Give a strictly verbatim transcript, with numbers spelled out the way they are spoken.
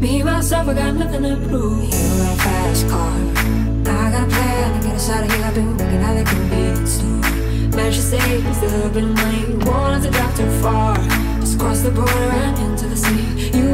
Me, myself, I got nothing to prove. You got a fast car, I got a plan to get us out of here. I've been working at the convenience store. Managed to save just a little bit of money, wanted to drive too far. Just cross the border and into the city. You